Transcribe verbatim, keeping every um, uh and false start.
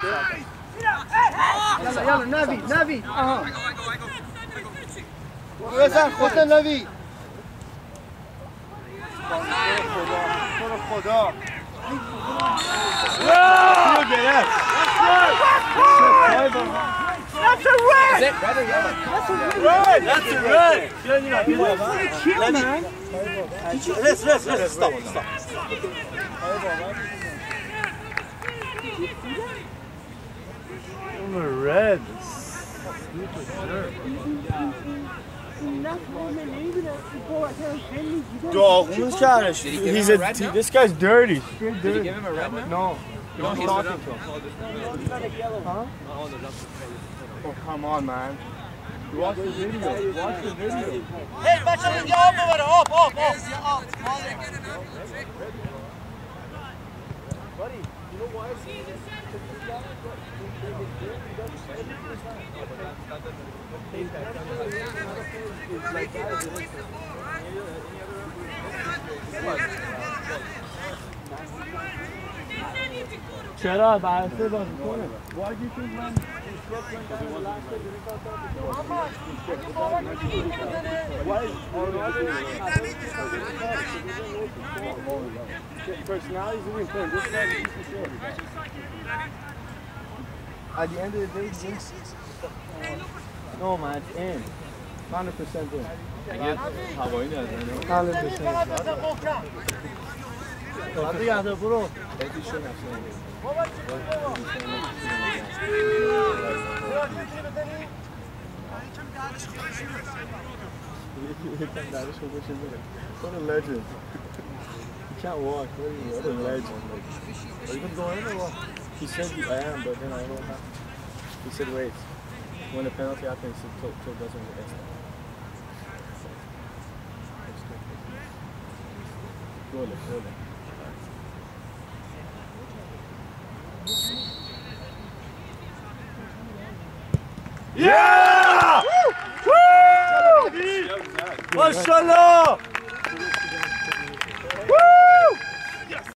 يلا يلا نبي نبي اها بزن خود نبی خدا That's a red! Is it red or yellow? That's a red! That's a red! You want to kill, man? Listen, listen, listen, stop, stop. On the red. Stupid shirt. Dog, who's He's a. He, this guy's dirty. Did you give him a red now? No. You don't he's talking to him. Huh? Oh, come on, man. Watch the video. Watch the video. Hey, watch out! Get up over there! Up, up, up! Buddy, you know why? Shut up, I said on the corner. Why do you think, man? Personality is really important. This guy is a piece of shit. At the end of the day, Jinx. No, man, it's in. one hundred percent in. اگه هوایی نداره one hundred percent. بعد دیگه ادا برو What a legend. You can't walk. What, you, what a legend. Are you going to go in or what? He said I am, but then I don't have to. He said wait. When the penalty happens, he said Till, till doesn't get extra. Go ahead, go ahead. Yeah! Woo! Woo! MashaAllah!